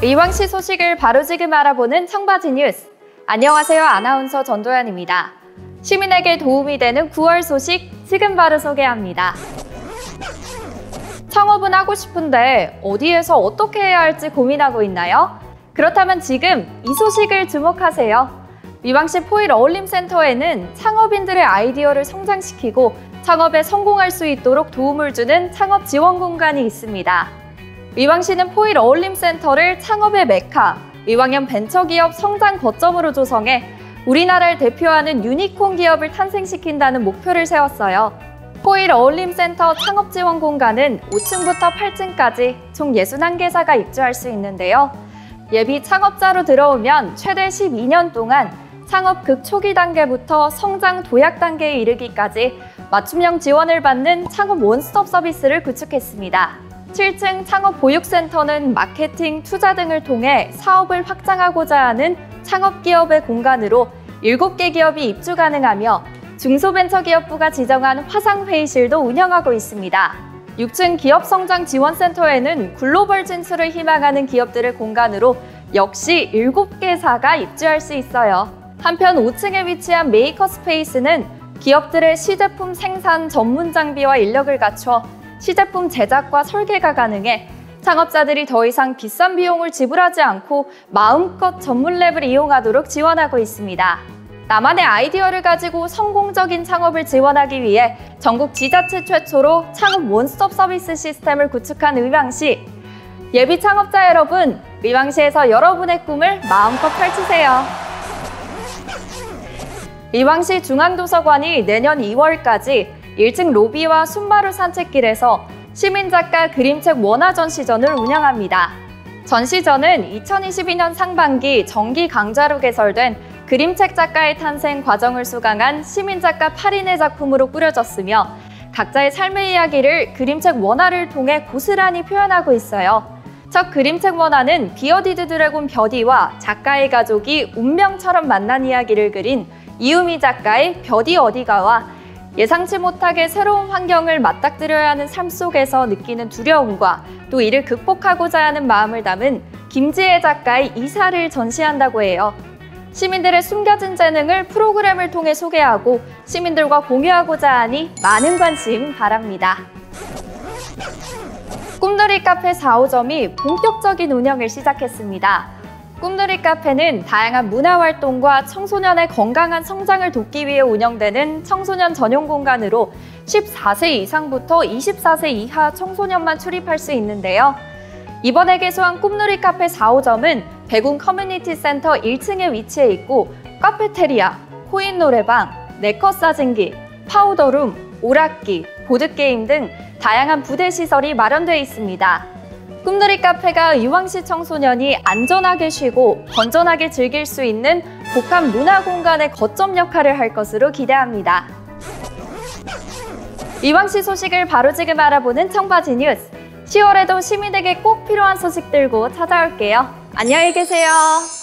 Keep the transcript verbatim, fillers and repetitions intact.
의왕시 소식을 바로 지금 알아보는 청바지 뉴스. 안녕하세요. 아나운서 전도연입니다. 시민에게 도움이 되는 구월 소식 지금 바로 소개합니다. 창업은 하고 싶은데 어디에서 어떻게 해야 할지 고민하고 있나요? 그렇다면 지금 이 소식을 주목하세요. 의왕시 포일 어울림센터에는 창업인들의 아이디어를 성장시키고 창업에 성공할 수 있도록 도움을 주는 창업 지원 공간이 있습니다. 의왕시는 포일 어울림센터를 창업의 메카, 의왕형 벤처기업 성장 거점으로 조성해 우리나라를 대표하는 유니콘 기업을 탄생시킨다는 목표를 세웠어요. 포일 어울림센터 창업지원 공간은 오 층부터 팔 층까지 총 육십일 개사가 입주할 수 있는데요. 예비 창업자로 들어오면 최대 십이 년 동안 창업 극초기 단계부터 성장 도약 단계에 이르기까지 맞춤형 지원을 받는 창업 원스톱 서비스를 구축했습니다. 칠 층 창업보육센터는 마케팅, 투자 등을 통해 사업을 확장하고자 하는 창업기업의 공간으로 일곱 개 기업이 입주 가능하며 중소벤처기업부가 지정한 화상회의실도 운영하고 있습니다. 육 층 기업성장지원센터에는 글로벌 진출을 희망하는 기업들의 공간으로 역시 일곱 개사가 입주할 수 있어요. 한편 오 층에 위치한 메이커 스페이스는 기업들의 시제품 생산 전문 장비와 인력을 갖춰 시제품 제작과 설계가 가능해 창업자들이 더 이상 비싼 비용을 지불하지 않고 마음껏 전문 랩을 이용하도록 지원하고 있습니다. 나만의 아이디어를 가지고 성공적인 창업을 지원하기 위해 전국 지자체 최초로 창업 원스톱 서비스 시스템을 구축한 의왕시. 예비 창업자 여러분, 의왕시에서 여러분의 꿈을 마음껏 펼치세요. 의왕시 중앙도서관이 내년 이월까지 일 층 로비와 순마루 산책길에서 시민작가 그림책 원화 전시전을 운영합니다. 전시전은 이천이십이 년 상반기 정기 강좌로 개설된 그림책 작가의 탄생 과정을 수강한 시민작가 팔 인의 작품으로 꾸려졌으며 각자의 삶의 이야기를 그림책 원화를 통해 고스란히 표현하고 있어요. 첫 그림책 원화는 비어디드 드래곤 벼디와 작가의 가족이 운명처럼 만난 이야기를 그린 이유미 작가의 벼디 어디가와 예상치 못하게 새로운 환경을 맞닥뜨려야 하는 삶 속에서 느끼는 두려움과 또 이를 극복하고자 하는 마음을 담은 김지혜 작가의 이사를 전시한다고 해요. 시민들의 숨겨진 재능을 프로그램을 통해 소개하고 시민들과 공유하고자 하니 많은 관심 바랍니다. 꿈돌이 카페 사 호점이 본격적인 운영을 시작했습니다. 꿈돌이 카페는 다양한 문화활동과 청소년의 건강한 성장을 돕기 위해 운영되는 청소년 전용 공간으로 십사 세 이상부터 이십사 세 이하 청소년만 출입할 수 있는데요. 이번에 개소한 꿈놀이 카페 사 호점은 백운 커뮤니티 센터 일 층에 위치해 있고 카페테리아, 코인 노래방, 네컷 사진기, 파우더룸, 오락기, 보드게임 등 다양한 부대 시설이 마련되어 있습니다. 꿈놀이 카페가 의왕시 청소년이 안전하게 쉬고 건전하게 즐길 수 있는 복합 문화 공간의 거점 역할을 할 것으로 기대합니다. 의왕시 소식을 바로 지금 알아보는 청바지 뉴스. 시월에도 시민에게 꼭 필요한 소식 들고 찾아올게요. 안녕히 계세요.